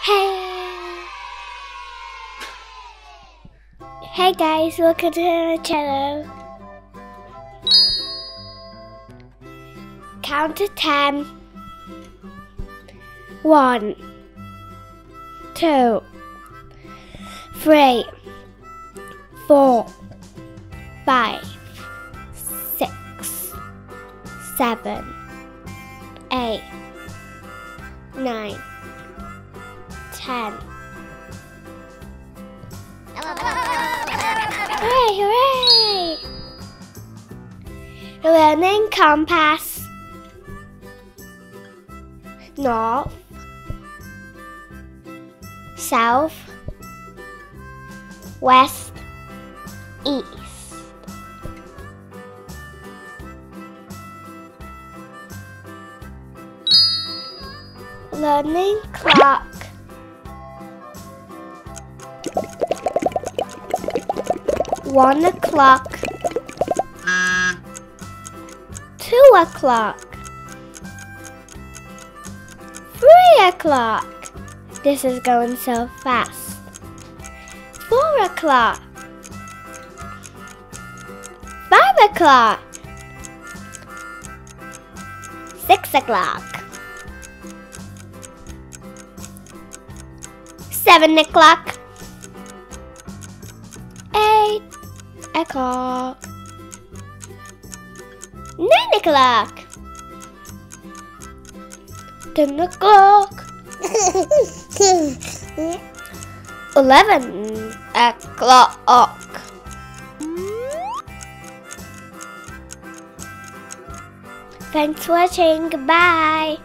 Hey guys, welcome to the channel. Count to 10. 1, 2, 3, 4, 5, 6, 7, 8, 9, 10. Hooray, hooray! Learning compass. North, south, west, east. Learning clock. 1 o'clock, 2 o'clock, 3 o'clock. This is going so fast. 4 o'clock, 5 o'clock, 6 o'clock, 7 o'clock, 8 o'clock, 9 o'clock, 10 o'clock, 11 o'clock. Thanks for watching. Goodbye.